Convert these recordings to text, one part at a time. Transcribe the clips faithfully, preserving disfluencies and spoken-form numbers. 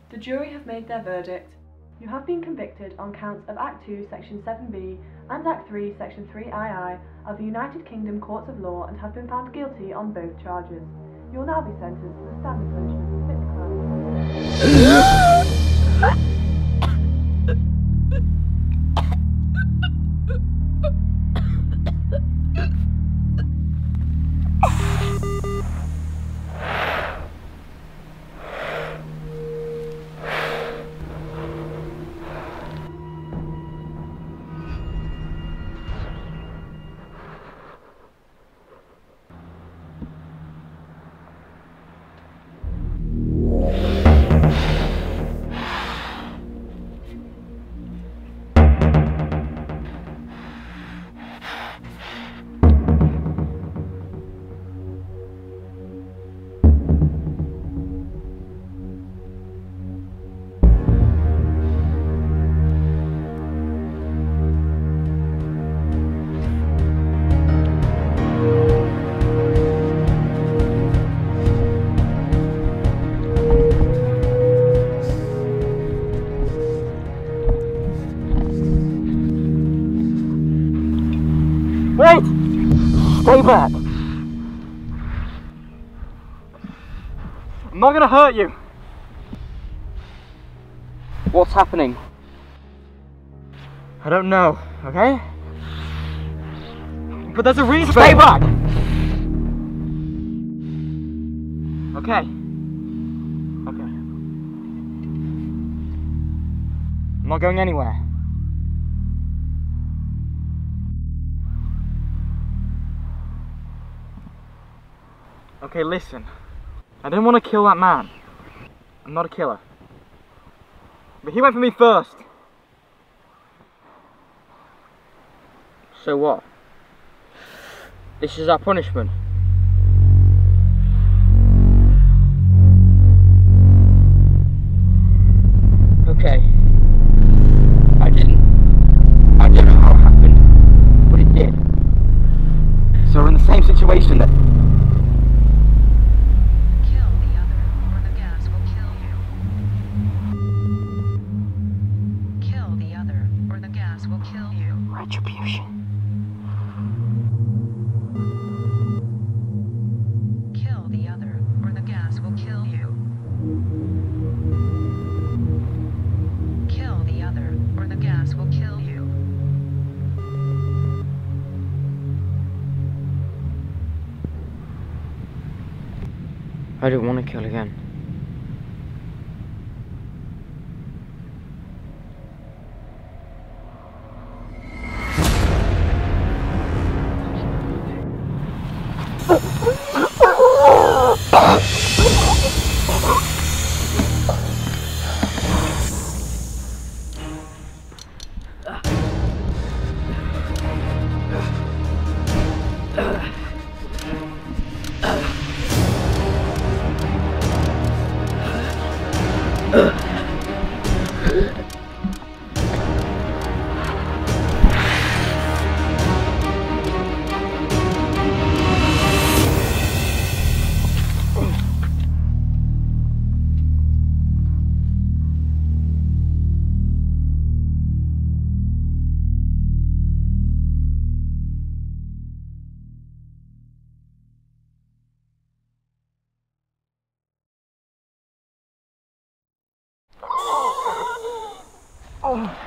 The jury have made their verdict. You have been convicted on counts of Act two, Section seven B and Act three, Section three two of the United Kingdom Courts of Law and have been found guilty on both charges. You will now be sentenced to the standard punishment fit the crime. Wait! Stay back! I'm not gonna hurt you! What's happening? I don't know, okay? But there's a reason. Stay back! Okay. Okay. I'm not going anywhere. Okay, listen. I didn't want to kill that man. I'm not a killer. But he went for me first. So what? This is our punishment. Okay. I didn't... I don't know how it happened, but it did. So we're in the same situation that... Retribution. Kill the other, or the gas will kill you. Kill the other, or the gas will kill you. I don't want to kill again. Oh.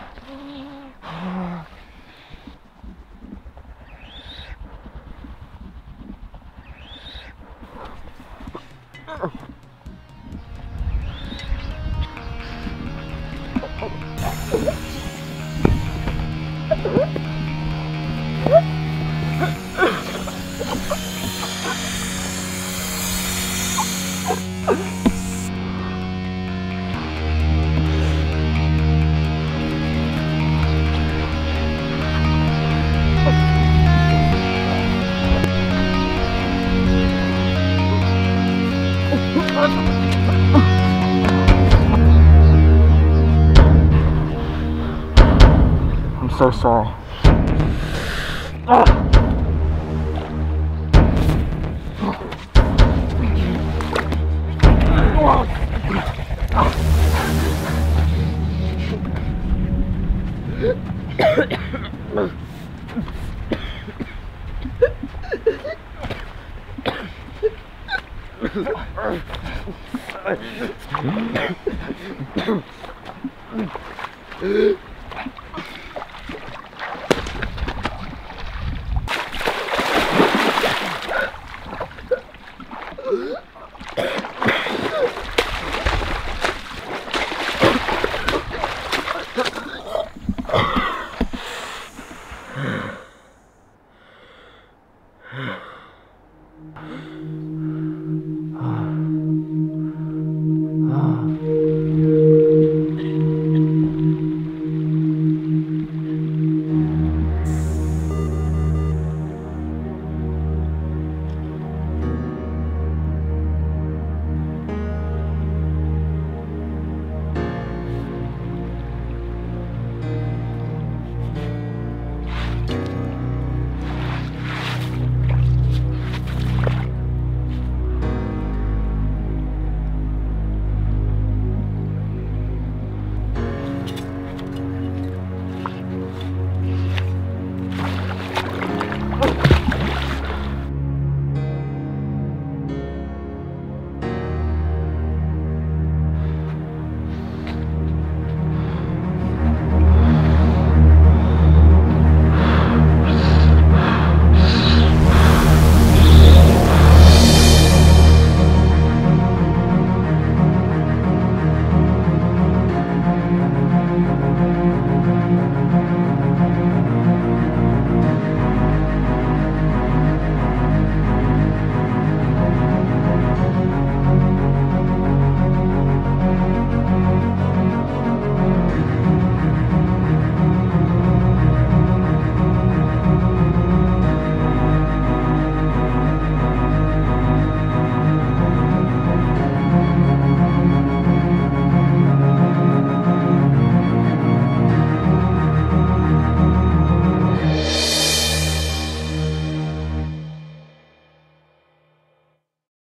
I'm so sorry. Ah. Ah. Ugh.